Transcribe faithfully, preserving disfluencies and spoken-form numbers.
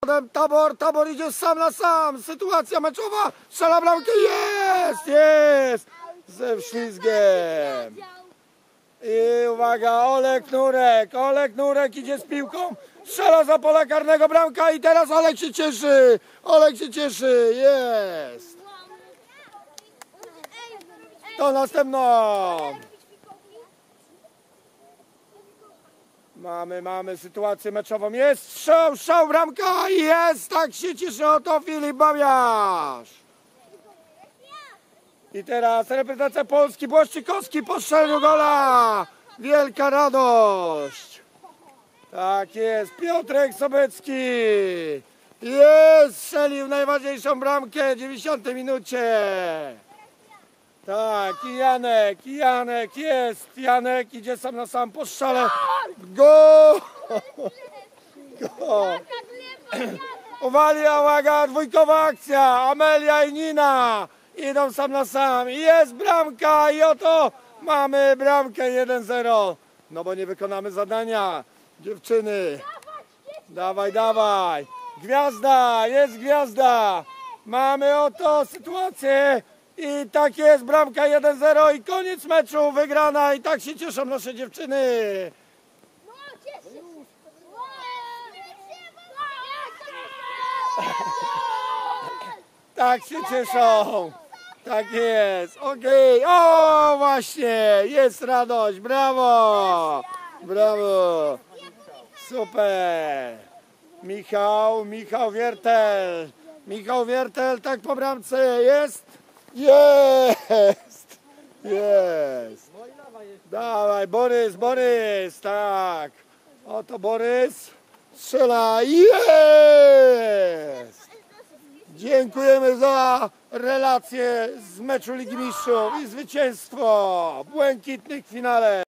Tabor, Tabor idzie sam na sam. Sytuacja meczowa. Strzela bramkę. Jest, jest. Ze ślizgiem. I uwaga, Olek Nurek. Olek Nurek idzie z piłką. Strzela za pola karnego bramka i teraz Olek się cieszy. Olek się cieszy. Jest. To następną. Mamy, mamy sytuację meczową. Jest strzał, strzał, bramka. Jest, tak się cieszy o to Filip Babiarz. I teraz reprezentacja Polski, Błaszczykowski po strzeleniu gola. Wielka radość. Tak jest, Piotrek Sobecki. Jest, strzelił najważniejszą bramkę w dziewięćdziesiątej minucie. Tak, i Janek, i Janek jest. Janek idzie sam na sam po strzale. Gol! Gol! Uwaga, uwaga, dwójkowa akcja. Amelia i Nina idą sam na sam. Jest bramka i oto mamy bramkę jeden zero. No bo nie wykonamy zadania. Dziewczyny. Dawaj, dawaj. Gwiazda, jest gwiazda. Mamy oto sytuację. I tak jest, bramka jeden zero i koniec meczu, wygrana i tak się cieszą nasze dziewczyny. Tak się cieszą. Tak jest, okej, okay. O właśnie, jest radość, brawo, brawo, super. Michał, Michał Wiertel, Michał Wiertel, tak po bramce jest. Jest! Jest! Dawaj, Borys, Borys, tak. Oto Borys. Strzela. Jest! Dziękujemy za relację z meczu Ligi Mistrzów i zwycięstwo w błękitnych finale.